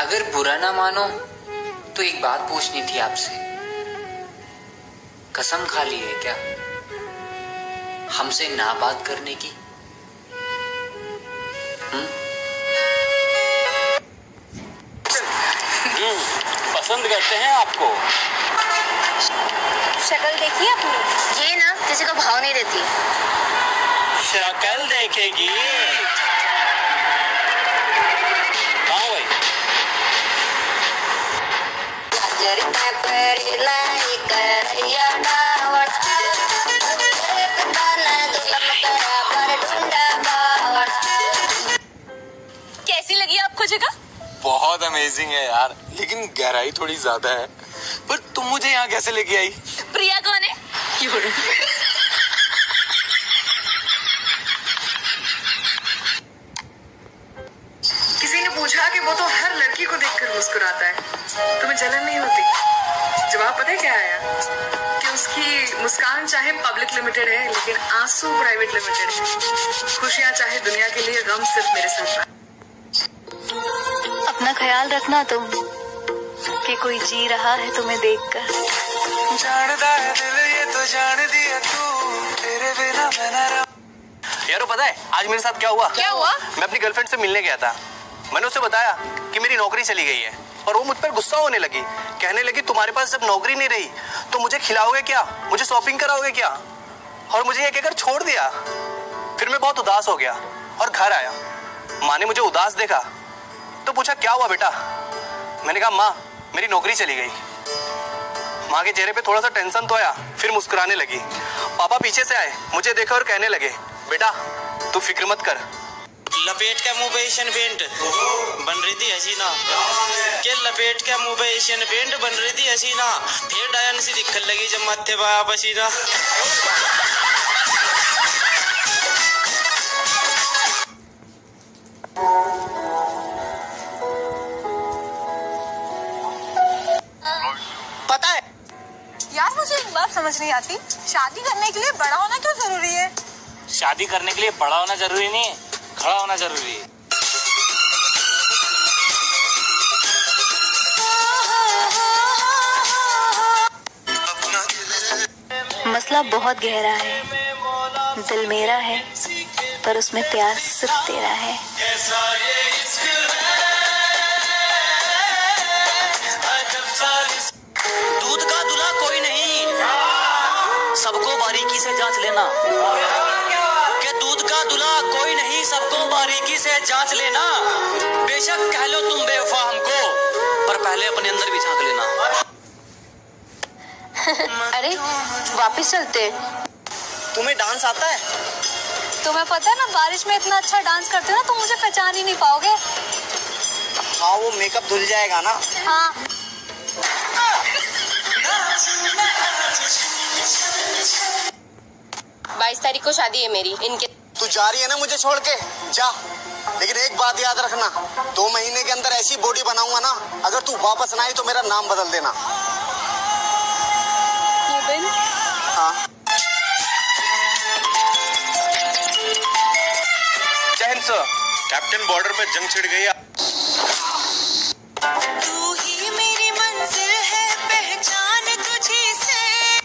अगर बुरा ना मानो तो एक बात पूछनी थी आपसे। कसम खा ली है क्या हमसे ना बात करने की? पसंद करते हैं आपको। शक्ल देखी अपनी, ये ना किसी को भाव नहीं देती। शक्ल देखेगी? हाँ भाई। कैसी लगी आपको जगह? बहुत अमेजिंग है यार, लेकिन गहराई थोड़ी ज्यादा है। पर तुम मुझे यहाँ कैसे लेके आई? प्रिया कौन है? किसी ने पूछा कि वो तो हर लड़की को देखकर मुस्कुराता है, तुम्हें जलन नहीं होती? जवाब पता है क्या आया? कि उसकी मुस्कान चाहे पब्लिक लिमिटेड है, लेकिन आंसू प्राइवेट लिमिटेड है। खुशियां चाहे दुनिया के लिए, गम सिर्फ मेरे साथ। अपना ख्याल रखना तुम, कि कोई जी रहा है तुम्हें देखकर। जानता है दिल ये तो जान दिया तू, तेरे बिना मैं ना रहूं। यारो पता है आज मेरे साथ क्या हुआ? क्या हुआ? मैं अपनी गर्लफ्रेंड से मिलने गया था। मैंने उसे बताया कि मेरी नौकरी चली गई है और वो मुझ पर गुस्सा होने लगी। कहने लगी तुम्हारे पास जब नौकरी नहीं रही तो मुझे खिलाओगे क्या, मुझे शॉपिंग कराओगे क्या? और मुझे ये कहकर छोड़ दिया। फिर मैं बहुत उदास हो गया और घर आया। माँ ने मुझे उदास देखा तो पूछा क्या हुआ बेटा? मैंने कहा माँ मेरी नौकरी चली गई। माँ के चेहरे पे थोड़ा सा टेंशन तो आया, फिर मुस्कुराने लगी। पापा पीछे से आए, मुझे देखा और कहने लगे बेटा तू फिक्र मत कर। लपेट के मुंह पे एशियन पेंट बन रही थी हसीना के लपेट के मुंह पे एशियन पेंट बन रही थी हसीना। फिर डायन सी दिखने लगी जब मत्थे पे आया पसीना। पता है यार मुझे एक बात समझ नहीं आती, शादी करने के लिए बड़ा होना क्यों जरूरी है? शादी करने के लिए बड़ा होना जरूरी नहीं है, खड़ा होना जरूरी है। मसला बहुत गहरा है, दिल मेरा है पर उसमें प्यार सिर्फ तेरा है। दूध का दूल्हा कोई नहीं, सबको बारीकी से जांच लेना। के दूध का दूल्हा कोई नहीं, सबको बारीकी से जांच लेना। बेशक कह लो तुम बेवफा हमको, पर पहले अपने अंदर भी झांक लेना। अरे वापिस चलते। तुम्हें डांस आता है? तुम्हें पता है ना बारिश में इतना अच्छा डांस करते हो ना, तुम मुझे पहचान ही नहीं पाओगे। हाँ वो मेकअप धुल जाएगा ना। हाँ 22 तारीख को शादी है मेरी इनके। तू जा रही है ना मुझे छोड़ के? जा, लेकिन एक बात याद रखना, 2 महीने के अंदर ऐसी बॉडी बनाऊंगा ना, अगर तू वापस ना आई तो मेरा नाम बदल देना। हाँ जय हिंद सर। कैप्टन बॉर्डर पे जंग छिड़ गई है। तू ही मेरी मंजिल है, पहचान तुझी से।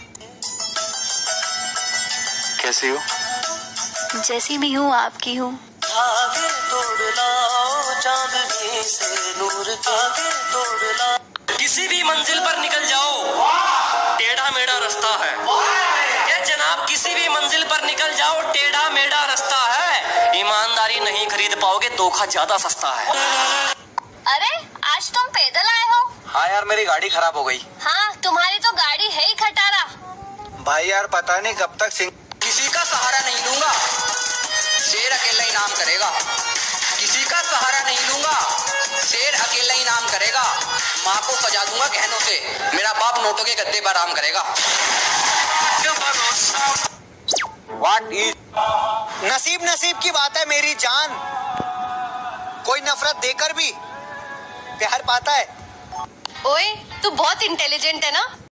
कैसी हो? जैसी भी हूँ आपकी हूँ। धागे तोड़ लाओ चांदनी से नूर, धागे तोड़ लाओ। किसी भी मंजिल पर निकल जाओ, टेढ़ा मेढ़ा रास्ता है। ये जनाब किसी भी मंजिल पर निकल जाओ, टेढ़ा मेढ़ा रास्ता है। ईमानदारी नहीं खरीद पाओगे, धोखा ज्यादा सस्ता है। अरे आज तुम पैदल आए हो? हाँ यार मेरी गाड़ी खराब हो गई। हाँ तुम्हारी तो गाड़ी है ही खटारा। भाई यार पता नहीं कब तक किसी का सहारा नहीं लूंगा, शेर अकेला ही नाम करेगा। किसी का सहारा नहीं लूंगा, शेर अकेला ही नाम करेगा। माँ को सजा दूंगा गहनों से, मेरा बाप नोटों के गद्दे पर आराम करेगा। What is? नसीब नसीब की बात है मेरी जान, कोई नफरत देकर भी प्यार पाता है। ओए तू बहुत इंटेलिजेंट है ना।